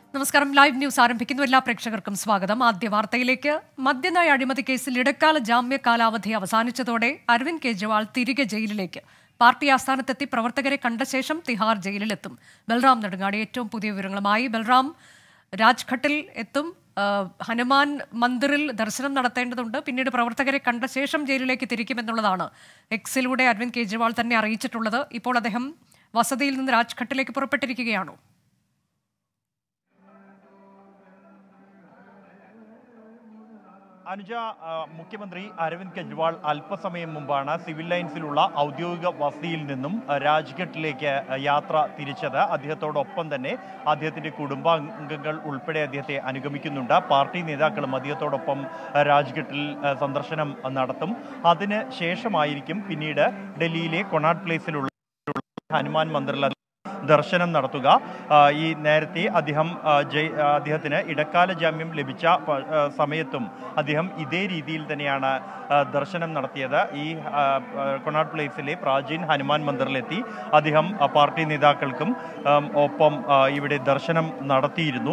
നമസ്കാരം. Live news ആരംഭിക്കുന്നു. എല്ലാ പ്രേക്ഷകർക്കും സ്വാഗതം. ആദ്യ വാർത്തയിലേക്ക്. മദ്യനയ അഴിമതി കേസിൽ ഇടക്കാല ജാമ്യ കാലാവധി അവസാനിച്ചതോടെ അരവിന്ദ് കെജ്രിവാൾ തിരികെ ജയിലിലേക്ക്. പാർട്ടി ആസ്ഥാനത്തെത്തി പ്രവർത്തകരെ കണ്ട ശേഷം തിഹാർ ജയിലിലെത്തും. ബൽറാം നെടുങ്ങാടി ഏറ്റവും പുതിയ വിവരങ്ങളുമായി. ബൽറാം, രാജ്ഘട്ടിൽ എത്തും. ഹനുമാൻ മന്ദിറിൽ ദർശനം നടത്തേണ്ടതുണ്ട്. പിന്നീട് പ്രവർത്തകരെ കണ്ട ശേഷം ജയിലിലേക്ക് തിരിക്കുമെന്നുള്ളതാണ് എക്സിലൂടെ അരവിന്ദ് കെജ്രിവാൾ തന്നെ അറിയിച്ചിട്ടുള്ളത്. ഇപ്പോൾ അദ്ദേഹം വസതിയിൽ നിന്ന് രാജ്ഘട്ടിലേക്ക് പുറപ്പെട്ടിരിക്കുകയാണോ? അനുജ, മുഖ്യമന്ത്രി അരവിന്ദ് കെജ്രിവാൾ അല്പസമയം മുമ്പാണ് സിവിൽ ലൈൻസിലുള്ള ഔദ്യോഗിക വസതിയിൽ നിന്നും രാജ്ഘട്ടിലേക്ക് യാത്ര തിരിച്ചത്. അദ്ദേഹത്തോടൊപ്പം തന്നെ അദ്ദേഹത്തിൻ്റെ കുടുംബാംഗങ്ങൾ ഉൾപ്പെടെ അദ്ദേഹത്തെ അനുഗമിക്കുന്നുണ്ട്. പാർട്ടി നേതാക്കളും അദ്ദേഹത്തോടൊപ്പം രാജ്ഘട്ടിൽ സന്ദർശനം നടത്തും. അതിന് ശേഷമായിരിക്കും പിന്നീട് ഡൽഹിയിലെ കൊണാട്ട് പ്ലേസിലുള്ള ഹനുമാൻ മന്ദിറിൽ ദർശനം നടത്തുക. ഈ നേരത്തെ അദ്ദേഹത്തിന് ഇടക്കാല ജാമ്യം ലഭിച്ച സമയത്തും അദ്ദേഹം ഇതേ രീതിയിൽ തന്നെയാണ് ദർശനം നടത്തിയത്. ഈ കൊണാട്ട് പ്ലേസിലെ പ്രാചീൻ ഹനുമാൻ മന്ദിറിലെത്തി അദ്ദേഹം പാർട്ടി നേതാക്കൾക്കും ഒപ്പം ഇവിടെ ദർശനം നടത്തിയിരുന്നു.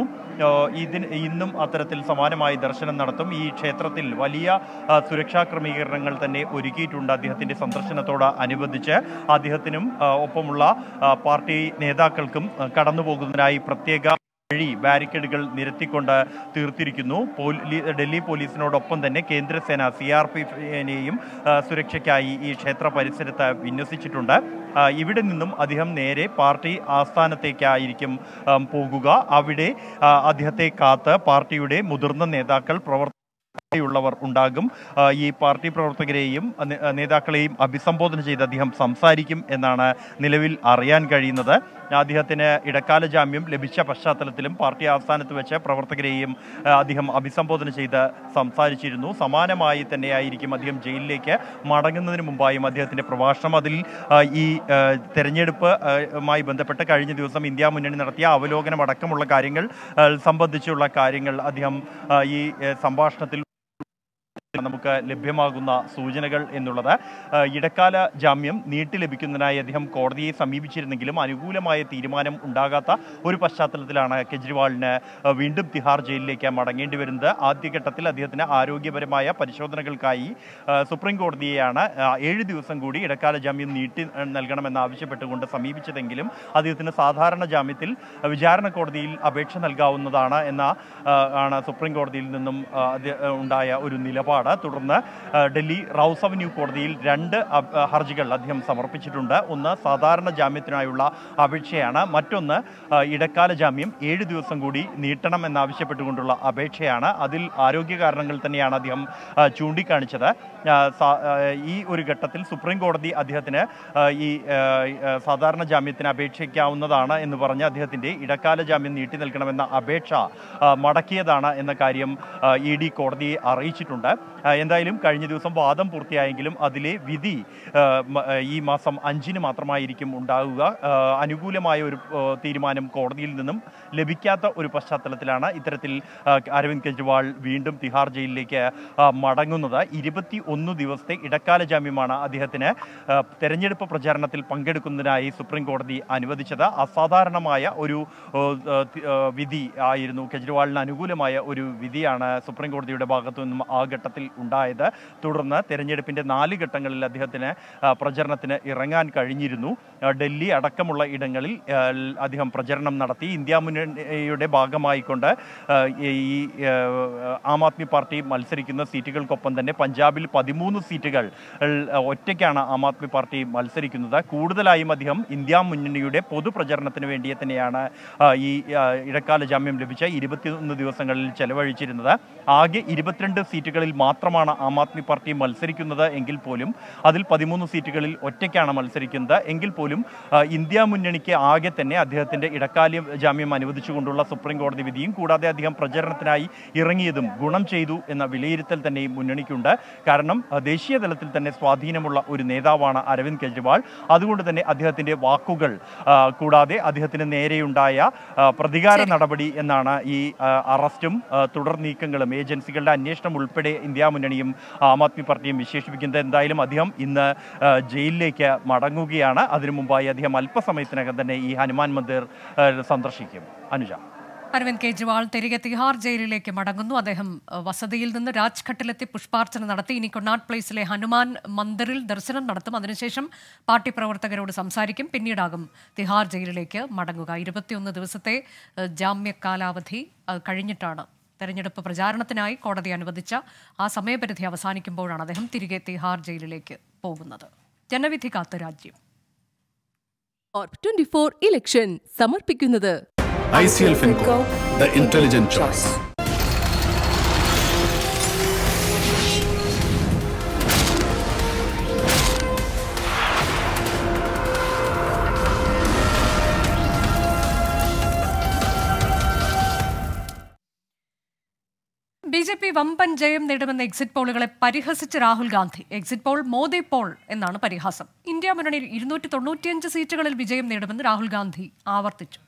ഇന്നും അത്തരത്തിൽ സമാനമായി ദർശനം നടത്തും. ഈ ക്ഷേത്രത്തിൽ വലിയ സുരക്ഷാ ക്രമീകരണങ്ങൾ തന്നെ ഒരുക്കിയിട്ടുണ്ട്. അദ്ദേഹത്തിൻ്റെ സന്ദർശനത്തോട് അനുബന്ധിച്ച് അദ്ദേഹത്തിനും ഒപ്പമുള്ള പാർട്ടി നേതാക്കൾക്കും കടന്നു പോകുന്നതിനായി പ്രത്യേക വഴി ബാരിക്കേഡുകൾ നിരത്തിക്കൊണ്ട് തീർത്തിരിക്കുന്നു. ഡൽഹി പോലീസിനോടൊപ്പം തന്നെ കേന്ദ്രസേന CRPFനെയും സുരക്ഷയ്ക്കായി ഈ ക്ഷേത്ര പരിസരത്ത് വിന്യസിച്ചിട്ടുണ്ട്. ഇവിടെ നിന്നും അദ്ദേഹം നേരെ പാർട്ടി ആസ്ഥാനത്തേക്കായിരിക്കും പോകുക. അവിടെ അദ്ദേഹത്തെ കാത്ത് പാർട്ടിയുടെ മുതിർന്ന നേതാക്കൾ ഉള്ളവർ ഉണ്ടാകും. ഈ പാർട്ടി പ്രവർത്തകരെയും നേതാക്കളെയും അഭിസംബോധന ചെയ്ത് അദ്ദേഹം സംസാരിക്കും എന്നാണ് നിലവിൽ അറിയാൻ കഴിയുന്നത്. അദ്ദേഹത്തിന് ഇടക്കാല ജാമ്യം ലഭിച്ച പശ്ചാത്തലത്തിലും പാർട്ടി ആസ്ഥാനത്ത് വെച്ച് പ്രവർത്തകരെയും അദ്ദേഹം അഭിസംബോധന ചെയ്ത് സംസാരിച്ചിരുന്നു. സമാനമായി തന്നെയായിരിക്കും അദ്ദേഹം ജയിലിലേക്ക് മടങ്ങുന്നതിന് മുമ്പായും അദ്ദേഹത്തിൻ്റെ പ്രഭാഷണം. അതിൽ ഈ തെരഞ്ഞെടുപ്പുമായി ബന്ധപ്പെട്ട് കഴിഞ്ഞ ദിവസം ഇന്ത്യ മുന്നണി നടത്തിയ അവലോകനം അടക്കമുള്ള കാര്യങ്ങൾ സംബന്ധിച്ചുള്ള കാര്യങ്ങൾ അദ്ദേഹം ഈ സംഭാഷണത്തിൽ നമുക്ക് ലഭ്യമാകുന്ന സൂചനകൾ എന്നുള്ളത്. ഇടക്കാല ജാമ്യം നീട്ടി ലഭിക്കുന്നതിനായി അദ്ദേഹം കോടതിയെ സമീപിച്ചിരുന്നെങ്കിലും അനുകൂലമായ തീരുമാനം ഉണ്ടാകാത്ത ഒരു പശ്ചാത്തലത്തിലാണ് കെജ്രിവാളിന് വീണ്ടും തിഹാർ ജയിലിലേക്ക് മടങ്ങേണ്ടി വരുന്നത്. ആദ്യഘട്ടത്തിൽ അദ്ദേഹത്തിന് ആരോഗ്യപരമായ പരിശോധനകൾക്കായി സുപ്രീം കോടതിയെയാണ് 7 ദിവസം കൂടി ഇടക്കാല ജാമ്യം നീട്ടി നൽകണമെന്ന് ആവശ്യപ്പെട്ടുകൊണ്ട് സമീപിച്ചതെങ്കിലും അദ്ദേഹത്തിന് സാധാരണ ജാമ്യത്തിൽ വിചാരണ കോടതിയിൽ അപേക്ഷ നൽകാവുന്നതാണ് ആണ് സുപ്രീം കോടതിയിൽ നിന്നും ഉണ്ടായ ഒരു നിലപാട്. തുടർന്ന് ഡൽഹി റൌസ് അവന്യൂ കോടതിയിൽ 2 ഹർജികൾ അദ്ദേഹം സമർപ്പിച്ചിട്ടുണ്ട്. ഒന്ന് സാധാരണ ജാമ്യത്തിനായുള്ള അപേക്ഷയാണ്. മറ്റൊന്ന് ഇടക്കാല ജാമ്യം 7 ദിവസം കൂടി നീട്ടണം എന്നാവശ്യപ്പെട്ടുകൊണ്ടുള്ള അപേക്ഷയാണ്. അതിൽ ആരോഗ്യ കാരണങ്ങൾ തന്നെയാണ് അദ്ദേഹം ചൂണ്ടിക്കാണിച്ചത്. ഈ ഒരു ഘട്ടത്തിൽ സുപ്രീം കോടതി അദ്ദേഹത്തിന് ഈ സാധാരണ ജാമ്യത്തിന് അപേക്ഷിക്കാവുന്നതാണ് എന്ന് പറഞ്ഞ് അദ്ദേഹത്തിൻ്റെ ഇടക്കാല ജാമ്യം നീട്ടി നൽകണമെന്ന അപേക്ഷ മടക്കിയതാണ് എന്ന കാര്യം ED കോടതിയെ അറിയിച്ചിട്ടുണ്ട്. എന്തായാലും കഴിഞ്ഞ ദിവസം വാദം പൂർത്തിയായെങ്കിലും അതിലെ വിധി ഈ മാസം 5-ന് മാത്രമായിരിക്കും ഉണ്ടാവുക. അനുകൂലമായ ഒരു തീരുമാനം കോടതിയിൽ നിന്നും ലഭിക്കാത്ത ഒരു പശ്ചാത്തലത്തിലാണ് ഇത്തരത്തിൽ അരവിന്ദ് കെജ്രിവാൾ വീണ്ടും തിഹാർ ജയിലിലേക്ക് മടങ്ങുന്നത്. 21 ദിവസത്തെ ഇടക്കാല ജാമ്യമാണ് അദ്ദേഹത്തിന് തെരഞ്ഞെടുപ്പ് പ്രചാരണത്തിൽ പങ്കെടുക്കുന്നതിനായി സുപ്രീം കോടതി അനുവദിച്ചത്. അസാധാരണമായ ഒരു വിധി ആയിരുന്നു. കെജ്രിവാളിന് അനുകൂലമായ ഒരു വിധിയാണ് സുപ്രീം കോടതിയുടെ ഭാഗത്തു നിന്നും ആ ഘട്ടത്തിൽ ഉണ്ടായത്. തുടർന്ന് തെരഞ്ഞെടുപ്പിൻ്റെ 4 ഘട്ടങ്ങളിൽ അദ്ദേഹത്തിന് പ്രചരണത്തിന് ഇറങ്ങാൻ കഴിഞ്ഞിരുന്നു. ഡൽഹി അടക്കമുള്ള ഇടങ്ങളിൽ അദ്ദേഹം പ്രചരണം നടത്തി. ഇന്ത്യ മുന്നണിയുടെ ഭാഗമായിക്കൊണ്ട് ഈ ആം ആദ്മി പാർട്ടി മത്സരിക്കുന്ന സീറ്റുകൾക്കൊപ്പം തന്നെ പഞ്ചാബിൽ 13 സീറ്റുകൾ ഒറ്റയ്ക്കാണ് ആം ആദ്മി പാർട്ടി മത്സരിക്കുന്നത്. കൂടുതലായും അദ്ദേഹം ഇന്ത്യ മുന്നണിയുടെ പൊതുപ്രചരണത്തിന് വേണ്ടി തന്നെയാണ് ഈ ഇടക്കാല ജാമ്യം ലഭിച്ച 21 ദിവസങ്ങളിൽ ചെലവഴിച്ചിരുന്നത്. ആകെ 22 സീറ്റുകളിൽ മാത്രമാണ് ആം ആദ്മി പാർട്ടി മത്സരിക്കുന്നത് എങ്കിൽ പോലും അതിൽ 13 സീറ്റുകളിൽ ഒറ്റയ്ക്കാണ് മത്സരിക്കുന്നത് എങ്കിൽ പോലും ഇന്ത്യ മുന്നണിക്ക് ആകെ തന്നെ അദ്ദേഹത്തിൻ്റെ ഇടക്കാല ജാമ്യം അനുവദിച്ചുകൊണ്ടുള്ള സുപ്രീം കോടതി വിധിയും കൂടാതെ അദ്ദേഹം പ്രചരണത്തിനായി ഇറങ്ങിയതും ഗുണം ചെയ്തു എന്ന വിലയിരുത്തൽ തന്നെ മുന്നണിക്കുണ്ട്. കാരണം ദേശീയ തലത്തിൽ തന്നെ സ്വാധീനമുള്ള ഒരു നേതാവാണ് അരവിന്ദ് കെജ്രിവാൾ. അതുകൊണ്ട് തന്നെ അദ്ദേഹത്തിൻ്റെ വാക്കുകൾ കൂടാതെ അദ്ദേഹത്തിന് നേരെയുണ്ടായ പ്രതികാര നടപടി എന്നാണ് ഈ അറസ്റ്റും തുടർ നീക്കങ്ങളും ഏജൻസികളുടെ അന്വേഷണം ഉൾപ്പെടെ ഇന്ത്യ മുന്നണിയും ആം ആദ്മി പാർട്ടിയും വിശേഷിപ്പിക്കുന്നത്. എന്തായാലും അദ്ദേഹം ഇന്ന് ജയിലിലേക്ക് മടങ്ങുകയാണ്. അതിനു മുമ്പായി അദ്ദേഹം അല്പസമയത്തിനകം തന്നെ ഈ ഹനുമാൻ മന്ദിർ സന്ദർശിക്കും. അനുജ. അരവിന്ദ് കെജ്രിവാൾ തിരികെ തിഹാർ ജയിലിലേക്ക് മടങ്ങുന്നു. അദ്ദേഹം വസതിയിൽ നിന്ന് രാജ്ഘട്ടിലെത്തി പുഷ്പാർച്ചന നടത്തി. ഇനി കൊണാട്ട് പ്ലേസിലെ ഹനുമാൻ മന്ദിറിൽ ദർശനം നടത്തും. അതിനുശേഷം പാർട്ടി പ്രവർത്തകരോട് സംസാരിക്കും. പിന്നീടാകും തിഹാർ ജയിലിലേക്ക് മടങ്ങുക. 21 ദിവസത്തെ ജാമ്യ കാലാവധി കഴിഞ്ഞിട്ടാണ് തെരഞ്ഞെടുപ്പ് പ്രചാരണത്തിനായി കോടതി അനുവദിച്ച ആ സമയപരിധി അവസാനിക്കുമ്പോഴാണ് അദ്ദേഹം തിരികെ തിഹാർ ജയിലിലേക്ക് പോകുന്നത്. ജനവിധി കാത്ത രാജ്യം 24 ഇലക്ഷൻ സമർപ്പിക്കുന്നത് ICL Finco, the intelligent choice. BJP വമ്പൻ ജയം നേടുമെന്ന എക്സിറ്റ് പോളുകളെ പരിഹസിച്ച് Rahul Gandhi. Exit poll Modi poll എന്നാണ് പരിഹാസം. ഇന്ത്യ മുന്നണിയിൽ 295 സീറ്റുകളിൽ വിജയം നേടുമെന്ന് രാഹുൽ ഗാന്ധി ആവർത്തിച്ചു.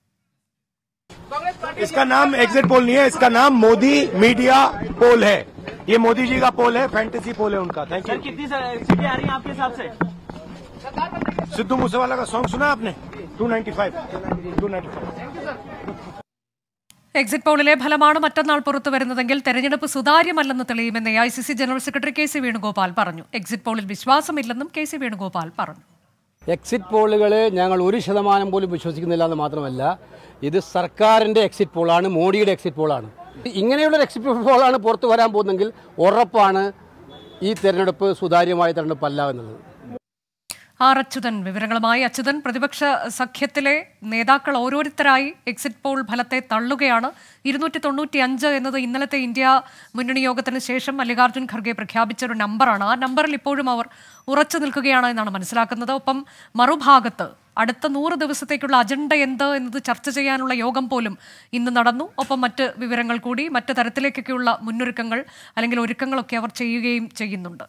इसका नाम एग्जिट पोल नहीं है, इसका नाम मोदी मीडिया पोल है. ये मोदी जी का पोल है, फैंटेसी पोल है उनका. Thank you. कितनी सीटें आ रही हैं आपके हिसाब से? सिद्धू मूसेवाला का सॉन्ग सुना आपने? 295. എക്സിറ്റ് പോളിലെ ഫലമാണ് മറ്റന്നാൾ പുറത്തു വരുന്നതെങ്കിൽ തെരഞ്ഞെടുപ്പ് സുതാര്യമല്ലെന്ന് തെളിയുമെന്ന് AICC general secretary KC Venugopal പറഞ്ഞു. എക്സിറ്റ് പോളിൽ വിശ്വാസമില്ലെന്നും KC വേണുഗോപാൽ പറഞ്ഞു. എക്സിറ്റ് പോളുകൾ ഞങ്ങൾ 1% പോലും വിശ്വസിക്കുന്നില്ല എന്ന് മാത്രമല്ല, ഇത് സർക്കാരിൻ്റെ എക്സിറ്റ് പോളാണ്, മോഡിയുടെ എക്സിറ്റ് പോളാണ്. ഇങ്ങനെയുള്ളൊരു എക്സിറ്റ് പോളാണ് പുറത്തു വരാൻ പോകുന്നതെങ്കിൽ ഉറപ്പാണ് ഈ തെരഞ്ഞെടുപ്പ് സുതാര്യമായ തെരഞ്ഞെടുപ്പല്ല എന്നുള്ളത്. അച്യുതൻ വിവരങ്ങളുമായി. അച്യുതൻ, പ്രതിപക്ഷ സഖ്യത്തിലെ നേതാക്കൾ ഓരോരുത്തരായി എക്സിറ്റ് പോൾ ഫലത്തെ തള്ളുകയാണ്. 295 എന്നത് ഇന്നലത്തെ ഇന്ത്യ മുന്നണി യോഗത്തിന് ശേഷം മല്ലികാർജ്ജുൻ ഖർഗെ പ്രഖ്യാപിച്ച ഒരു നമ്പറാണ്. ആ നമ്പറിൽ ഇപ്പോഴും അവർ ഉറച്ചു നിൽക്കുകയാണ് എന്നാണ് മനസ്സിലാക്കുന്നത്. ഒപ്പം മറുഭാഗത്ത് അടുത്ത 100 ദിവസത്തേക്കുള്ള അജണ്ട എന്ത് എന്നത് ചർച്ച ചെയ്യാനുള്ള യോഗം പോലും ഇന്ന് നടന്നു. ഒപ്പം മറ്റ് വിവരങ്ങൾ കൂടി, മറ്റ് തരത്തിലേക്കൊക്കെയുള്ള മുന്നൊരുക്കങ്ങൾ അല്ലെങ്കിൽ ഒരുക്കങ്ങളൊക്കെ അവർ ചെയ്യുകയും ചെയ്യുന്നുണ്ട്.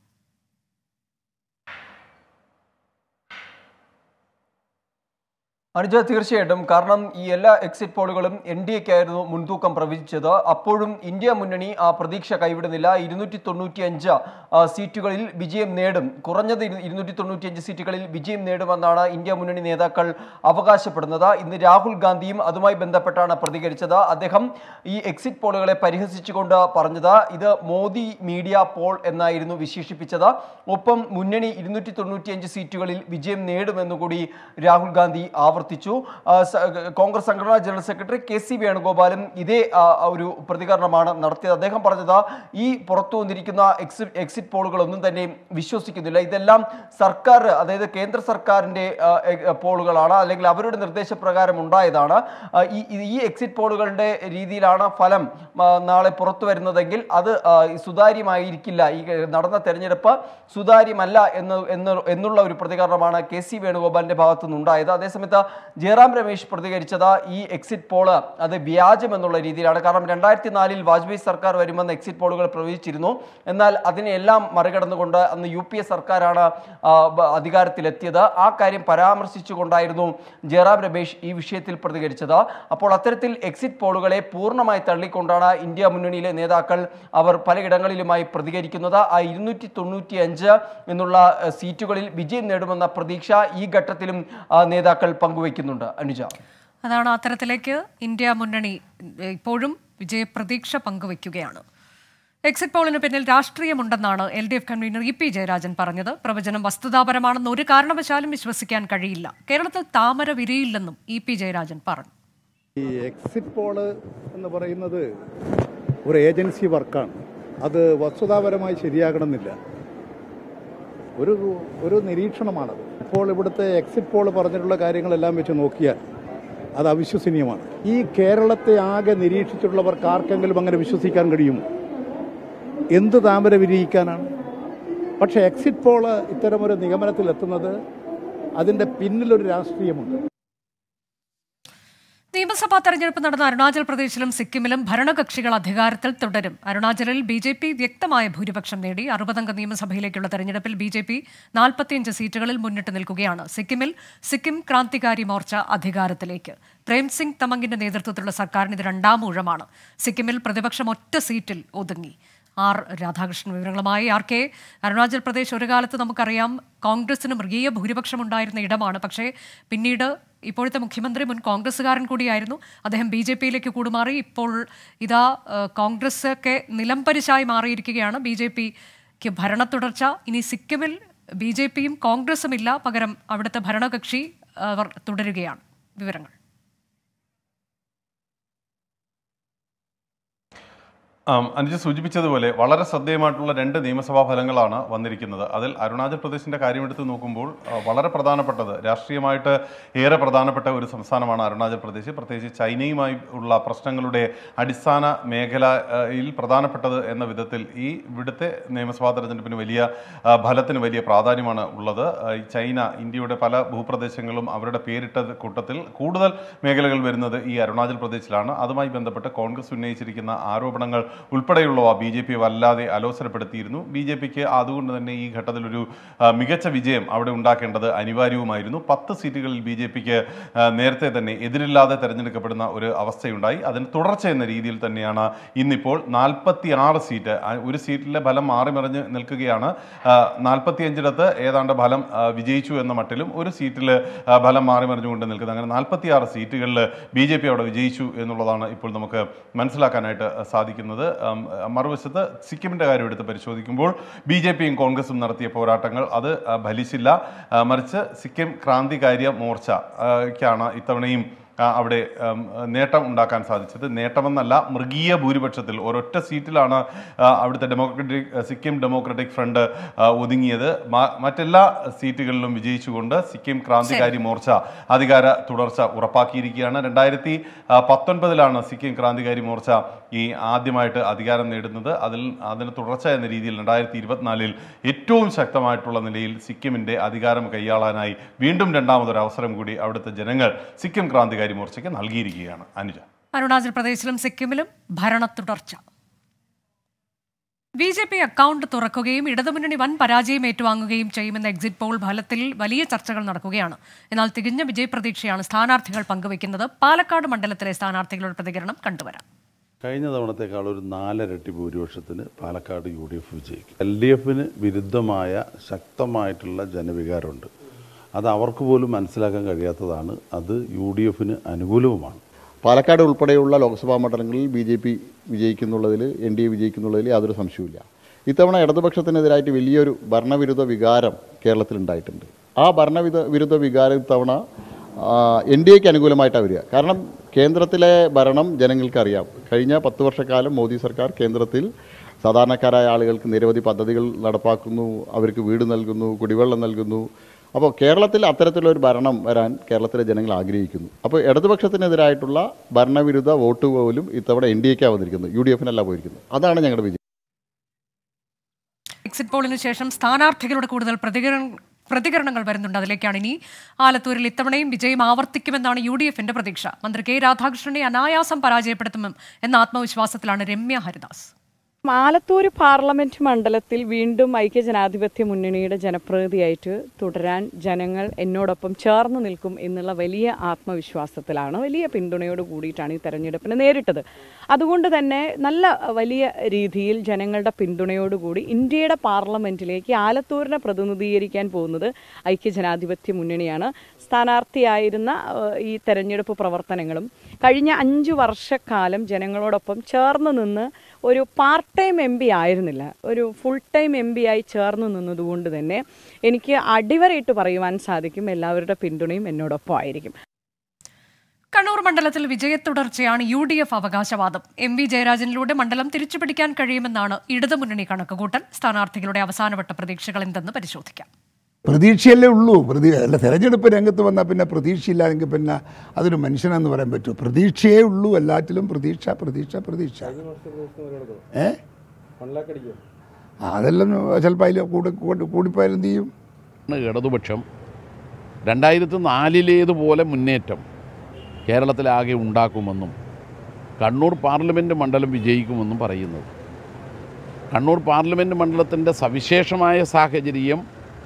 അനുജ, തീർച്ചയായിട്ടും. കാരണം ഈ എല്ലാ എക്സിറ്റ് പോളുകളും NDAക്കായിരുന്നു മുൻതൂക്കം പ്രവചിച്ചത്. അപ്പോഴും ഇന്ത്യ മുന്നണി ആ പ്രതീക്ഷ കൈവിടുന്നില്ല. 295 സീറ്റുകളിൽ വിജയം നേടും, കുറഞ്ഞത് 295 സീറ്റുകളിൽ വിജയം നേടുമെന്നാണ് ഇന്ത്യ മുന്നണി നേതാക്കൾ അവകാശപ്പെടുന്നത്. ഇന്ന് രാഹുൽ ഗാന്ധിയും അതുമായി ബന്ധപ്പെട്ടാണ് പ്രതികരിച്ചത്. അദ്ദേഹം ഈ എക്സിറ്റ് പോളുകളെ പരിഹസിച്ചുകൊണ്ട് പറഞ്ഞത് ഇത് മോദി മീഡിയ പോൾ എന്നായിരുന്നു വിശേഷിപ്പിച്ചത്. ഒപ്പം മുന്നണി 295 സീറ്റുകളിൽ വിജയം നേടുമെന്നുകൂടി രാഹുൽ ഗാന്ധി ആവർത്തിച്ചു. കോൺഗ്രസ് സംഘടനാ ജനറൽ സെക്രട്ടറി KC വേണുഗോപാലും ഇതേ ഒരു പ്രതികരണമാണ് നടത്തിയത്. അദ്ദേഹം പറഞ്ഞത് ഈ പുറത്തു വന്നിരിക്കുന്ന എക്സിറ്റ് പോളുകളൊന്നും തന്നെ വിശ്വസിക്കുന്നില്ല. ഇതെല്ലാം സർക്കാർ, അതായത് കേന്ദ്ര സർക്കാരിൻ്റെ പോളുകളാണ്, അല്ലെങ്കിൽ അവരുടെ നിർദ്ദേശപ്രകാരം ഉണ്ടായതാണ്. ഈ എക്സിറ്റ് പോളുകളുടെ രീതിയിലാണ് ഫലം നാളെ പുറത്തു വരുന്നതെങ്കിൽ അത് സുതാര്യമായിരിക്കില്ല, ഈ നടന്ന തെരഞ്ഞെടുപ്പ് സുതാര്യമല്ല എന്നുള്ള ഒരു പ്രതികരണമാണ് KC വേണുഗോപാലിന്റെ ഭാഗത്തു നിന്നുണ്ടായത്. അതേസമയത്ത് ജയറാം രമേശ് പ്രതികരിച്ചത് ഈ എക്സിറ്റ് പോള് അത് വ്യാജം എന്നുള്ള രീതിയിലാണ്. കാരണം 2004 വാജ്പേയി സർക്കാർ വരുമെന്ന് എക്സിറ്റ് പോളുകൾ പ്രവചിച്ചിരുന്നു. എന്നാൽ അതിനെല്ലാം മറികടന്നുകൊണ്ട് അന്ന് UPA സർക്കാരാണ് അധികാരത്തിലെത്തിയത്. ആ കാര്യം പരാമർശിച്ചുകൊണ്ടായിരുന്നു ജയറാം രമേശ് ഈ വിഷയത്തിൽ പ്രതികരിച്ചത്. അപ്പോൾ അത്തരത്തിൽ എക്സിറ്റ് പോളുകളെ പൂർണ്ണമായി തള്ളിക്കൊണ്ടാണ് ഇന്ത്യ മുന്നണിയിലെ നേതാക്കൾ അവർ പലയിടങ്ങളിലുമായി പ്രതികരിക്കുന്നത്. ആ 295 എന്നുള്ള സീറ്റുകളിൽ വിജയം നേടുമെന്ന പ്രതീക്ഷ ഈ ഘട്ടത്തിലും നേതാക്കൾ പങ്കുവയ്ക്കുന്നുണ്ട്. അനുജ, അതാണ് അത്തരത്തിലേക്ക് ഇന്ത്യ മുന്നണി ഇപ്പോഴും വിജയപ്രതീക്ഷ പങ്കുവയ്ക്കുകയാണ്. എക്സിറ്റ് പോളിന് പിന്നിൽ രാഷ്ട്രീയമുണ്ടെന്നാണ് LDF കൺവീനർ EP ജയരാജൻ പറഞ്ഞത്. പ്രവചനം വസ്തുതാപരമാണെന്ന് ഒരു കാരണവശാലും വിശ്വസിക്കാൻ കഴിയില്ല. കേരളത്തിൽ താമര വിരിയില്ലെന്നും EP ജയരാജൻ പറഞ്ഞു. ഈ എക്സിറ്റ് പോള് എന്ന് പറയുന്നത് ഒരു ഏജൻസി വർക്കാണ്. അത് വസ്തുതാപരമായി ശരിയാകണമെന്നില്ല, ഒരു നിരീക്ഷണമാണത്. ഇപ്പോൾ ഇവിടുത്തെ എക്സിറ്റ് പോൾ പറഞ്ഞിട്ടുള്ള കാര്യങ്ങളെല്ലാം വെച്ച് നോക്കിയാൽ അത് അവിശ്വസനീയമാണ്. ഈ കേരളത്തെ ആകെ നിരീക്ഷിച്ചിട്ടുള്ളവർക്ക് ആർക്കെങ്കിലും അങ്ങനെ വിശ്വസിക്കാൻ കഴിയുമോ? എന്ത് താമര വിരിയിക്കാനാണ്? പക്ഷേ എക്സിറ്റ് പോള് ഇത്തരമൊരു നിഗമനത്തിലെത്തുന്നത് അതിൻ്റെ പിന്നിലൊരു രാഷ്ട്രീയമുണ്ട്. നിയമസഭാ തെരഞ്ഞെടുപ്പ് നടന്ന അരുണാചൽ പ്രദേശിലും സിക്കിമിലും ഭരണകക്ഷികൾ അധികാരത്തിൽ തുടരും. അരുണാചലിൽ BJP വ്യക്തമായ ഭൂരിപക്ഷം നേടി. 60-അംഗ നിയമസഭയിലേക്കുള്ള തെരഞ്ഞെടുപ്പിൽ BJP 45 സീറ്റുകളിൽ മുന്നിട്ട് നിൽക്കുകയാണ്. സിക്കിമിൽ സിക്കിം ക്രാന്തികാരി മോർച്ച അധികാരത്തിലേക്ക്. പ്രേംസിംഗ് തമംഗിന്റെ നേതൃത്വത്തിലുള്ള സർക്കാരിന് ഇത് 2ാം ഊഴമാണ്. സിക്കിമിൽ പ്രതിപക്ഷം ഒറ്റ സീറ്റിൽ ഒതുങ്ങി. R രാധാകൃഷ്ണൻ വിവരങ്ങളുമായി. RK, അരുണാചൽ പ്രദേശ് ഒരു കാലത്ത് നമുക്കറിയാം കോൺഗ്രസിന് മൃഗീയ ഭൂരിപക്ഷം ഉണ്ടായിരുന്ന ഇടമാണ്. പക്ഷേ പിന്നീട് ഇപ്പോഴത്തെ മുഖ്യമന്ത്രി മുൻ കോൺഗ്രസ്സുകാരൻ കൂടിയായിരുന്നു. അദ്ദേഹം BJP-യിലേക്ക് കൂടുമാറി. ഇപ്പോൾ ഇതാ കോൺഗ്രസ് ഒക്കെ നിലംപരിശായി മാറിയിരിക്കുകയാണ്. BJP-ക്ക് ഭരണ തുടർച്ച. ഇനി സിക്കിമിൽ BJP-യും കോൺഗ്രസും ഇല്ല, പകരം അവിടുത്തെ ഭരണകക്ഷി അവർ തുടരുകയാണ്. വിവരങ്ങൾ അനുജ സൂചിപ്പിച്ചതുപോലെ വളരെ ശ്രദ്ധേയമായിട്ടുള്ള 2 നിയമസഭാ ഫലങ്ങളാണ് വന്നിരിക്കുന്നത്. അതിൽ അരുണാചൽ പ്രദേശിൻ്റെ കാര്യമെടുത്ത് നോക്കുമ്പോൾ വളരെ പ്രധാനപ്പെട്ടത്, രാഷ്ട്രീയമായിട്ട് ഏറെ പ്രധാനപ്പെട്ട ഒരു സംസ്ഥാനമാണ് അരുണാചൽ പ്രദേശ്. പ്രത്യേകിച്ച് ചൈനയുമായി ഉള്ള പ്രശ്നങ്ങളുടെ അടിസ്ഥാന മേഖലയിൽ പ്രധാനപ്പെട്ടത് എന്ന വിധത്തിൽ ഇവിടുത്തെ നിയമസഭാ തെരഞ്ഞെടുപ്പിന് ഫലത്തിന് വലിയ പ്രാധാന്യമാണ് ഉള്ളത്. ചൈന ഇന്ത്യയുടെ പല ഭൂപ്രദേശങ്ങളും അവരുടെ പേരിട്ട കൂട്ടത്തിൽ കൂടുതൽ മേഖലകൾ വരുന്നത് ഈ അരുണാചൽ പ്രദേശിലാണ്. അതുമായി ബന്ധപ്പെട്ട് കോൺഗ്രസ് ഉന്നയിച്ചിരിക്കുന്ന ആരോപണങ്ങൾ ഉൾപ്പെടെയുള്ളവ BJP വല്ലാതെ അലോസരപ്പെടുത്തിയിരുന്നു. BJP-ക്ക് അതുകൊണ്ട് തന്നെ ഈ ഘട്ടത്തിൽ ഒരു മികച്ച വിജയം അവിടെ ഉണ്ടാക്കേണ്ടത് അനിവാര്യവുമായിരുന്നു. 10 സീറ്റുകളിൽ BJP-ക്ക് നേരത്തെ തന്നെ എതിരില്ലാതെ തെരഞ്ഞെടുക്കപ്പെടുന്ന ഒരു അവസ്ഥയുണ്ടായി. അതിന് തുടർച്ച എന്ന രീതിയിൽ തന്നെയാണ് ഇന്നിപ്പോൾ 46 സീറ്റ്, ഒരു സീറ്റിലെ ഫലം മാറിമറിഞ്ഞ് നിൽക്കുകയാണ്. 45ഇടത്ത് ഏതാണ്ട് ഫലം വിജയിച്ചു എന്ന മട്ടിലും ഒരു സീറ്റിൽ ഫലം മാറിമറിഞ്ഞുകൊണ്ട് നിൽക്കുന്നത്. അങ്ങനെ 46 സീറ്റുകളിൽ BJP അവിടെ വിജയിച്ചു എന്നുള്ളതാണ് ഇപ്പോൾ നമുക്ക് മനസ്സിലാക്കാനായിട്ട് സാധിക്കുന്നത്. മറുവശത്ത് സിക്കിമിൻ്റെ കാര്യം എടുത്ത് പരിശോധിക്കുമ്പോൾ BJP-യും കോൺഗ്രസും നടത്തിയ പോരാട്ടങ്ങൾ അത് ഫലിച്ചില്ല. മറിച്ച് സിക്കിം ക്രാന്തികാരി മോർച്ചയ്ക്കാണ് ഇത്തവണയും അവിടെ നേട്ടം ഉണ്ടാക്കാൻ സാധിച്ചത്. നേട്ടമെന്നല്ല, മൃഗീയ ഭൂരിപക്ഷത്തിൽ ഒരൊറ്റ സീറ്റിലാണ് അവിടുത്തെ സിക്കിം ഡെമോക്രാറ്റിക് ഫ്രണ്ട് ഒതുങ്ങിയത്. മറ്റെല്ലാ സീറ്റുകളിലും വിജയിച്ചുകൊണ്ട് സിക്കിം ക്രാന്തികാരി മോർച്ച അധികാര തുടർച്ച ഉറപ്പാക്കിയിരിക്കുകയാണ്. 2019 സിക്കിം ക്രാന്തികാരി മോർച്ച ആദ്യമായിട്ട് അധികാരം നേടുന്നത്. അതിന് തുടർച്ച എന്ന രീതിയിൽ 2024 ഏറ്റവും ശക്തമായിട്ടുള്ള നിലയിൽ സിക്കിമിൻ്റെ അധികാരം കൈയാളാനായി വീണ്ടും രണ്ടാമതൊരു അവസരം കൂടി അവിടുത്തെ ജനങ്ങൾ സിക്കിം ക്രാന്തികാരി മോർച്ചയ്ക്ക് നൽകിയിരിക്കുകയാണ്. അനുജ, അരുണാചൽ പ്രദേശിലും സിക്കിമിലും ഭരണ തുടർച്ച. BJP അക്കൗണ്ട് തുറക്കുകയും ഇടതുമുന്നണി വൻ പരാജയം ഏറ്റുവാങ്ങുകയും ചെയ്യുമെന്ന എക്സിറ്റ് പോൾ ഫലത്തിൽ വലിയ ചർച്ചകൾ നടക്കുകയാണ്. എന്നാൽ തികഞ്ഞ വിജയപ്രതീക്ഷയാണ് സ്ഥാനാർത്ഥികൾ പങ്കുവയ്ക്കുന്നത്. പാലക്കാട് മണ്ഡലത്തിലെ സ്ഥാനാർത്ഥികളുടെ പ്രതികരണം കണ്ടുവരാം. കഴിഞ്ഞ തവണത്തേക്കാൾ ഒരു 4 ഇരട്ടി ഭൂരിപക്ഷത്തിന് പാലക്കാട് UDF വിജയിക്കും. LDF-ന് വിരുദ്ധമായ ശക്തമായിട്ടുള്ള ജനവികാരമുണ്ട്. അത് അവർക്ക് പോലും മനസ്സിലാക്കാൻ കഴിയാത്തതാണ്. അത് UDF-ന് അനുകൂലവുമാണ്. പാലക്കാട് ഉൾപ്പെടെയുള്ള ലോക്സഭാ മണ്ഡലങ്ങളിൽ BJP വിജയിക്കുന്നുള്ളതിൽ NDA വിജയിക്കുന്നുള്ളതിൽ യാതൊരു സംശയവുമില്ല. ഇത്തവണ ഇടതുപക്ഷത്തിനെതിരായിട്ട് വലിയൊരു ഭരണവിരുദ്ധ വികാരം കേരളത്തിലുണ്ടായിട്ടുണ്ട്. ആ ഭരണവിരുദ്ധ വികാരം ഇത്തവണ NDAക്ക് അനുകൂലമായിട്ടാണ് വരിക. കാരണം കേന്ദ്രത്തിലെ ഭരണം ജനങ്ങൾക്കറിയാം. കഴിഞ്ഞ 10 വർഷക്കാലം മോദി സർക്കാർ കേന്ദ്രത്തിൽ സാധാരണക്കാരായ ആളുകൾക്ക് നിരവധി പദ്ധതികൾ നടപ്പാക്കുന്നു, അവർക്ക് വീട് നൽകുന്നു, കുടിവെള്ളം നൽകുന്നു. അപ്പോൾ കേരളത്തിൽ അത്തരത്തിലൊരു ഭരണം വരാൻ കേരളത്തിലെ ജനങ്ങൾ ആഗ്രഹിക്കുന്നു. അപ്പോൾ ഇടതുപക്ഷത്തിനെതിരായിട്ടുള്ള ഭരണവിരുദ്ധ വോട്ട് പോലും ഇത്തവണ NDAക്കാണ് വന്നിരിക്കുന്നത്, UDF-നല്ല പോയിരിക്കുന്നത്. അതാണ് ഞങ്ങളുടെ വിജയം. എക്സിറ്റ് പോളിന് ശേഷം സ്ഥാനാർത്ഥികളുടെ കൂടുതൽ പ്രതികരണങ്ങൾ വരുന്നുണ്ട്. അതിലേക്കാണ് ഇനി. ആലത്തൂരിൽ ഇത്തവണയും വിജയം ആവർത്തിക്കുമെന്നാണ് UDF-ന്റെ പ്രതീക്ഷ. മന്ത്രി K രാധാകൃഷ്ണനെ അനായാസം പരാജയപ്പെടുത്തും എന്ന ആത്മവിശ്വാസത്തിലാണ് രമ്യ ഹരിദാസ്. ആലത്തൂർ പാർലമെന്റ് മണ്ഡലത്തിൽ വീണ്ടും ഐക്യജനാധിപത്യ മുന്നണിയുടെ ജനപ്രതിനിധിയായിട്ട് തുടരാൻ ജനങ്ങൾ എന്നോടൊപ്പം ചേർന്ന് നിൽക്കും എന്നുള്ള വലിയ ആത്മവിശ്വാസത്തിലാണ്, വലിയ പിന്തുണയോട് കൂടിയിട്ടാണ് ഈ തെരഞ്ഞെടുപ്പിനെ നേരിട്ടത്. അതുകൊണ്ട് തന്നെ നല്ല വലിയ രീതിയിൽ ജനങ്ങളുടെ പിന്തുണയോടുകൂടി ഇന്ത്യയുടെ പാർലമെന്റിലേക്ക് ആലത്തൂരിനെ പ്രതിനിധീകരിക്കാൻ പോകുന്നത് ഐക്യജനാധിപത്യ മുന്നണിയാണ്. സ്ഥാനാർത്ഥിയായിരുന്ന ഈ തെരഞ്ഞെടുപ്പ് പ്രവർത്തനങ്ങളും കഴിഞ്ഞ 5 വർഷക്കാലം ജനങ്ങളോടൊപ്പം ചേർന്ന് നിന്ന് ഒരു പാർട്ട് ടൈം MP ആയിരുന്നില്ല, ഒരു ഫുൾ ടൈം MP ആയി ചേർന്ന് നിന്നതുകൊണ്ട് തന്നെ എനിക്ക് അടിവരയിട്ട് പറയുവാൻ സാധിക്കും എല്ലാവരുടെ പിന്തുണയും എന്നോടൊപ്പം ആയിരിക്കും. കണ്ണൂർ മണ്ഡലത്തിൽ വിജയത്തുടർച്ചയാണ് UDF അവകാശവാദം. MV ജയരാജനിലൂടെ മണ്ഡലം തിരിച്ചുപിടിക്കാൻ കഴിയുമെന്നാണ് ഇടതുമുന്നണി കണക്കുകൂട്ടൽ. സ്ഥാനാർത്ഥികളുടെ അവസാനവട്ട പ്രതീക്ഷകൾ എന്തെന്ന് പരിശോധിക്കാം. പ്രതീക്ഷയല്ലേ ഉള്ളൂ. അല്ല, തെരഞ്ഞെടുപ്പ് രംഗത്ത് വന്നാൽ പിന്നെ പ്രതീക്ഷയില്ലെങ്കിൽ പിന്നെ അതൊരു മനുഷ്യനെന്ന് പറയാൻ പറ്റുമോ? പ്രതീക്ഷയേ ഉള്ളൂ, എല്ലാറ്റിലും പ്രതീക്ഷ പ്രതീക്ഷ പ്രതീക്ഷ. അതെല്ലാം ചിലപ്പോൾ അതിൽ കൂടിപ്പോയാലും എന്ത് ചെയ്യും? ഇടതുപക്ഷം 2004 മുന്നേറ്റം കേരളത്തിലാകെ ഉണ്ടാക്കുമെന്നും കണ്ണൂർ പാർലമെൻറ്റ് മണ്ഡലം വിജയിക്കുമെന്നും പറയുന്നത്. കണ്ണൂർ പാർലമെൻറ്റ് മണ്ഡലത്തിൻ്റെ സവിശേഷമായ സാഹചര്യം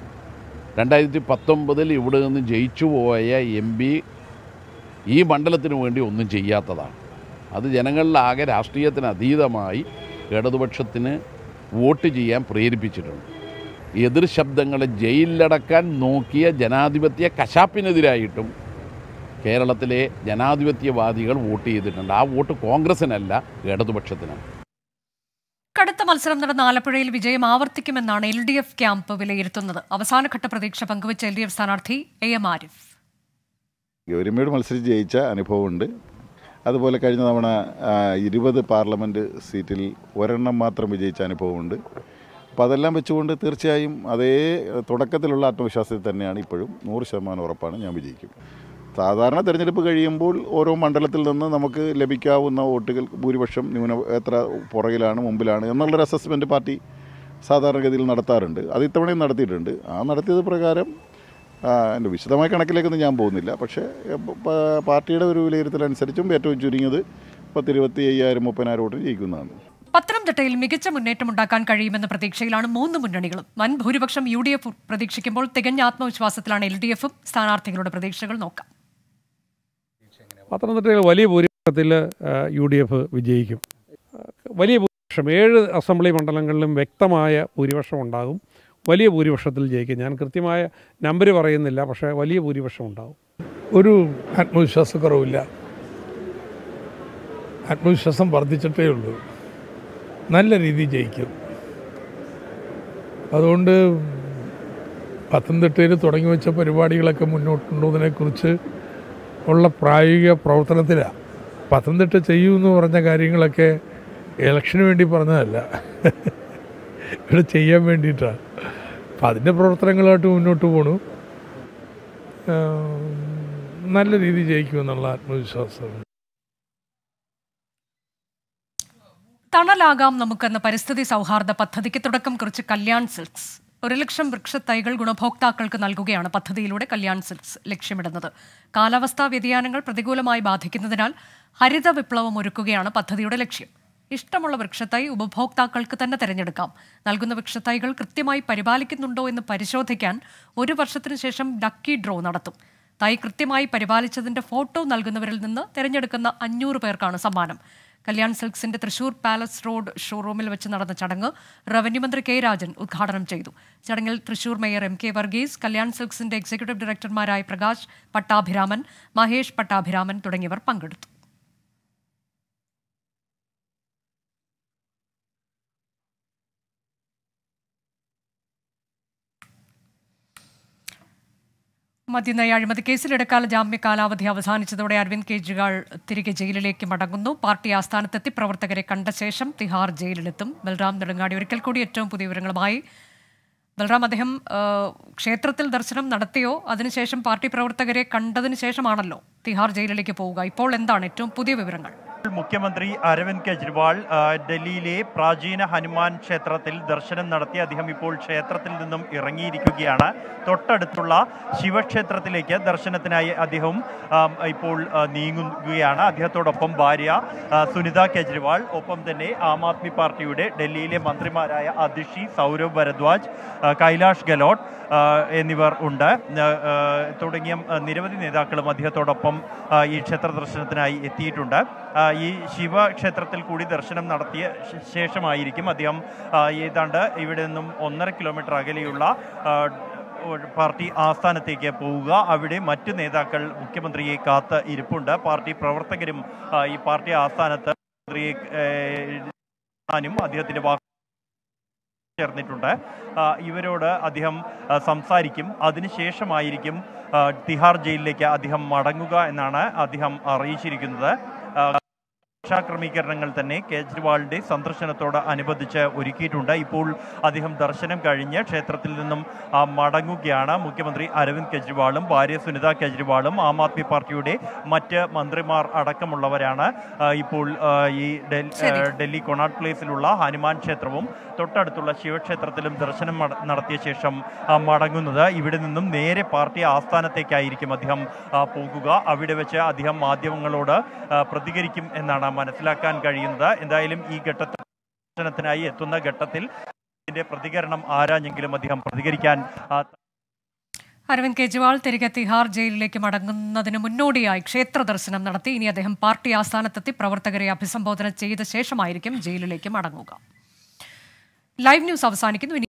2019 ഇവിടെ നിന്ന് ജയിച്ചു പോയ MP ഈ മണ്ഡലത്തിന് വേണ്ടി ഒന്നും ചെയ്യാത്തതാണ്. അത് ജനങ്ങളിലാകെ രാഷ്ട്രീയത്തിന് അതീതമായി ഇടതുപക്ഷത്തിന് വോട്ട് ചെയ്യാൻ പ്രേരിപ്പിച്ചിട്ടുണ്ട്. എതിർ ശബ്ദങ്ങളെ ജയിലിലടക്കാൻ നോക്കിയ ജനാധിപത്യ കശാപ്പിനെതിരായിട്ടും കേരളത്തിലെ ജനാധിപത്യവാദികൾ വോട്ട് ചെയ്തിട്ടുണ്ട്. ആ വോട്ട് കോൺഗ്രസിനല്ല, ഇടതുപക്ഷത്തിനാണ്. കടുത്ത മത്സരം നടന്ന ആലപ്പുഴയിൽ വിജയം ആവർത്തിക്കുമെന്നാണ് LDF ക്യാമ്പ് വിലയിരുത്തുന്നത്. അവസാനഘട്ട പ്രതീക്ഷ പങ്കുവച്ച LDF സ്ഥാനാർത്ഥി AM ആരിഫ്. ഗൗരിയമ്മയോട് മത്സരിച്ച് ജയിച്ച അനുഭവമുണ്ട്. അതുപോലെ കഴിഞ്ഞ തവണ 20 പാർലമെൻറ്റ് സീറ്റിൽ ഒരെണ്ണം മാത്രം വിജയിച്ച അനുഭവമുണ്ട്. അപ്പോൾ അതെല്ലാം വെച്ചുകൊണ്ട് തീർച്ചയായും അതേ തുടക്കത്തിലുള്ള ആത്മവിശ്വാസത്തിൽ തന്നെയാണ് ഇപ്പോഴും 100% ഉറപ്പാണ് ഞാൻ വിജയിക്കും. സാധാരണ തിരഞ്ഞെടുപ്പ് കഴിയുമ്പോൾ ഓരോ മണ്ഡലത്തിൽ നിന്ന് നമുക്ക് ലഭിക്കാവുന്ന വോട്ടുകൾ ഭൂരിപക്ഷം എത്ര പുറകിലാണ് മുമ്പിലാണ് എന്നുള്ളൊരു അസസ്മെൻറ്റ് പാർട്ടി സാധാരണഗതിയിൽ നടത്താറുണ്ട്. അത് ഇത്തവണയും നടത്തിയിട്ടുണ്ട്. ആ നടത്തിയത് പ്രകാരം എൻ്റെ വിശദമായ കണക്കിലേക്കൊന്നും ഞാൻ പോകുന്നില്ല. പക്ഷേ പാർട്ടിയുടെ ഒരു വിലയിരുത്തലനുസരിച്ചും ഏറ്റവും ചുരുങ്ങിയത് 25,000-30,000 വോട്ടിന് ജയിക്കുന്നതാണ്. പത്തനംതിട്ടയിൽ മികച്ച മുന്നേറ്റമുണ്ടാക്കാൻ കഴിയുമെന്ന പ്രതീക്ഷയിലാണ് 3 മുന്നണികളും. വൻ ഭൂരിപക്ഷം UDF പ്രതീക്ഷിക്കുമ്പോൾ തികഞ്ഞ ആത്മവിശ്വാസത്തിലാണ് LDFും. സ്ഥാനാർത്ഥികളുടെ പ്രതീക്ഷകൾ നോക്കാം. പത്തനംതിട്ടയിൽ വലിയ ഭൂരിപക്ഷത്തിൽ UDF വിജയിക്കും. വലിയ ഭൂരിപക്ഷം 7 അസംബ്ലി മണ്ഡലങ്ങളിലും വ്യക്തമായ ഭൂരിപക്ഷം ഉണ്ടാകും. വലിയ ഭൂരിപക്ഷത്തിൽ ജയിക്കും. ഞാൻ കൃത്യമായ നമ്പർ പറയുന്നില്ല, പക്ഷേ വലിയ ഭൂരിപക്ഷം ഉണ്ടാകും. ഒരു ആത്മവിശ്വാസക്കുറവില്ല. ആത്മവിശ്വാസം വർദ്ധിച്ചിട്ടേ ഉള്ളൂ. നല്ല രീതിയിൽ ജയിക്കും. അതുകൊണ്ട് പത്തനംതിട്ടയിൽ തുടങ്ങി വെച്ച പരിപാടികളൊക്കെ മുന്നോട്ട് കൊണ്ടുപോകുന്നതിനെക്കുറിച്ച് ഉള്ള പ്രായോഗിക പ്രവർത്തനത്തിലാണ്. പത്തനംതിട്ട ചെയ്യുമെന്ന് പറഞ്ഞ കാര്യങ്ങളൊക്കെ ഇലക്ഷന് വേണ്ടി പറഞ്ഞതല്ല, ഇവിടെ ചെയ്യാൻ വേണ്ടിയിട്ടാണ്. അപ്പം അതിൻ്റെ പ്രവർത്തനങ്ങളായിട്ട് മുന്നോട്ട് പോകണു. നല്ല രീതിയിൽ ജയിക്കുമെന്നുള്ള ആത്മവിശ്വാസം. തണലാകാം നമുക്കെന്ന പരിസ്ഥിതി സൗഹാർദ്ദ പദ്ധതിക്ക് തുടക്കം കുറിച്ച് കല്യാൺ സിൽക്സ്. 1,00,000 വൃക്ഷത്തൈകൾ ഗുണഭോക്താക്കൾക്ക് നൽകുകയാണ് പദ്ധതിയിലൂടെ കല്യാൺ സിൽക്സ് ലക്ഷ്യമിടുന്നത്. കാലാവസ്ഥാ വ്യതിയാനങ്ങൾ പ്രതികൂലമായി ബാധിക്കുന്നതിനാൽ ഹരിത വിപ്ലവം ഒരുക്കുകയാണ് പദ്ധതിയുടെ ലക്ഷ്യം. ഇഷ്ടമുള്ള വൃക്ഷത്തൈ ഉപഭോക്താക്കൾക്ക് തന്നെ തിരഞ്ഞെടുക്കാം. നൽകുന്ന വൃക്ഷത്തൈകൾ കൃത്യമായി പരിപാലിക്കുന്നുണ്ടോ എന്ന് പരിശോധിക്കാൻ 1 വർഷത്തിനു ശേഷം ലക്കി ഡ്രോ നടത്തും. തൈ കൃത്യമായി പരിപാലിച്ചതിന്റെ ഫോട്ടോ നൽകുന്നവരിൽ നിന്ന് തിരഞ്ഞെടുക്കുന്ന 500 പേർക്കാണ് സമ്മാനം. കല്യാൺ സിൽക്സിന്റെ തൃശൂർ പാലസ് റോഡ് ഷോറൂമിൽ വെച്ച് നടന്ന ചടങ്ങ് റവന്യൂ മന്ത്രി കെ രാജൻ ഉദ്ഘാടനം ചെയ്തു. ചടങ്ങിൽ തൃശൂർ മേയർ MK വർഗീസ്, കല്യാൺ സിൽക്സിന്റെ എക്സിക്യൂട്ടീവ് ഡയറക്ടർമാരായ പ്രകാശ് പട്ടാഭിരാമൻ, മഹേഷ് പട്ടാഭിരാമൻ തുടങ്ങിയവർ പങ്കെടുത്തു. മദ്യനയ അഴിമതി കേസിൽ ഇടക്കാല ജാമ്യ കാലാവധി അവസാനിച്ചതോടെ അരവിന്ദ് കെജ്രിവാൾ തിരികെ ജയിലിലേക്ക് മടങ്ങുന്നു. പാർട്ടി ആസ്ഥാനത്തെത്തി പ്രവർത്തകരെ കണ്ട ശേഷം തിഹാർ ജയിലിലെത്തും. ബൽറാം നെടുങ്ങാടി ഒരിക്കൽ കൂടി ഏറ്റവും പുതിയ വിവരങ്ങളുമായി. ബൽറാം, അദ്ദേഹം ക്ഷേത്രത്തിൽ ദർശനം നടത്തിയോ? അതിനുശേഷം പാർട്ടി പ്രവർത്തകരെ കണ്ടതിന് ശേഷമാണല്ലോ തിഹാർ ജയിലിലേക്ക് പോവുക. ഇപ്പോൾ എന്താണ് ഏറ്റവും പുതിയ വിവരങ്ങൾ? മുഖ്യമന്ത്രി അരവിന്ദ് കെജ്രിവാൾ ഡൽഹിയിലെ പ്രാചീന ഹനുമാൻ ക്ഷേത്രത്തിൽ ദർശനം നടത്തി. അദ്ദേഹം ഇപ്പോൾ ക്ഷേത്രത്തിൽ നിന്നും ഇറങ്ങിയിരിക്കുകയാണ്. തൊട്ടടുത്തുള്ള ശിവക്ഷേത്രത്തിലേക്ക് ദർശനത്തിനായി അദ്ദേഹം ഇപ്പോൾ നീങ്ങുകയാണ്. അദ്ദേഹത്തോടൊപ്പം ഭാര്യ സുനിത കെജ്രിവാൾ, ഒപ്പം തന്നെ ആം ആദ്മി പാർട്ടിയുടെ ഡൽഹിയിലെ മന്ത്രിമാരായ അതിഷി, സൗരവ് ഭരദ്വാജ്, കൈലാഷ് ഗെലോട്ട് എന്നിവർ ഉണ്ട്. തുടങ്ങിയ നിരവധി നേതാക്കളും അദ്ദേഹത്തോടൊപ്പം ഈ ക്ഷേത്ര ദർശനത്തിനായി എത്തിയിട്ടുണ്ട്. ഈ ശിവക്ഷേത്രത്തിൽ കൂടി ദർശനം നടത്തിയ ശേഷമായിരിക്കും അദ്ദേഹം ഏതാണ്ട് ഇവിടെ നിന്നും 1.5 കിലോമീറ്റർ അകലെയുള്ള പാർട്ടി ആസ്ഥാനത്തേക്ക് പോവുക. അവിടെ മറ്റു നേതാക്കൾ മുഖ്യമന്ത്രിയെ കാത്ത് ഇരിപ്പുണ്ട്. പാർട്ടി പ്രവർത്തകരും ഈ പാർട്ടി ആസ്ഥാനത്ത് മുഖ്യമന്ത്രിയെ അദ്ദേഹത്തിന്റെ ചേർന്നിട്ടുണ്ട്. ഇവരോട് അദ്ദേഹം സംസാരിക്കും. അതിനുശേഷമായിരിക്കും തിഹാർ ജയിലിലേക്ക് അദ്ദേഹം മടങ്ങുക എന്നാണ് അദ്ദേഹം അറിയിച്ചിരിക്കുന്നത്. സുരക്ഷാ ക്രമീകരണങ്ങൾ തന്നെ കേജ്രിവാളിന്റെ സന്ദർശനത്തോട് അനുബന്ധിച്ച് ഒരുക്കിയിട്ടുണ്ട്. ഇപ്പോൾ അദ്ദേഹം ദർശനം കഴിഞ്ഞ് ക്ഷേത്രത്തിൽ നിന്നും മടങ്ങുകയാണ്. മുഖ്യമന്ത്രി അരവിന്ദ് കെജ്രിവാളും ഭാര്യ സുനിത കെജ്രിവാളും ആം ആദ്മി പാർട്ടിയുടെ മറ്റ് മന്ത്രിമാർ അടക്കമുള്ളവരാണ് ഇപ്പോൾ ഈ ഡൽഹി കൊണാട്ട് പ്ലേസിലുള്ള ഹനുമാൻ ക്ഷേത്രവും തൊട്ടടുത്തുള്ള ശിവക്ഷേത്രത്തിലും ദർശനം നടത്തിയ ശേഷം മടങ്ങുന്നത്. ഇവിടെ നിന്നും നേരെ പാർട്ടി ആസ്ഥാനത്തേക്കായിരിക്കും അദ്ദേഹം പോകുക. അവിടെ വെച്ച് അദ്ദേഹം മാധ്യമങ്ങളോട് പ്രതികരിക്കും എന്നാണ് മനസ്സിലാക്കാൻ കഴിയുന്നത്. എന്തായാലും ഈ ഘട്ടത്തിൽ ദർശനത്തിനായി എത്തുന്ന ഘട്ടത്തിൽ ഇതിന്റെ പ്രതികരണം ആരാഞ്ഞെങ്കിലും അദ്ദേഹം പ്രതികരിക്കാൻ. അരവിന്ദ് കെജ്രിവാൾ തിരികെ തിഹാർ ജയിലിലേക്ക് മടങ്ങുന്നതിന് മുന്നോടിയായി ക്ഷേത്ര ദർശനം നടത്തി. ഇനി അദ്ദേഹം പാർട്ടി ആസ്ഥാനത്തെത്തി പ്രവർത്തകരെ അഭിസംബോധന ചെയ്ത ശേഷമായിരിക്കും ജയിലിലേക്ക് മടങ്ങുക. ലൈവ് ന്യൂസ് അവസാനിക്കുന്നു.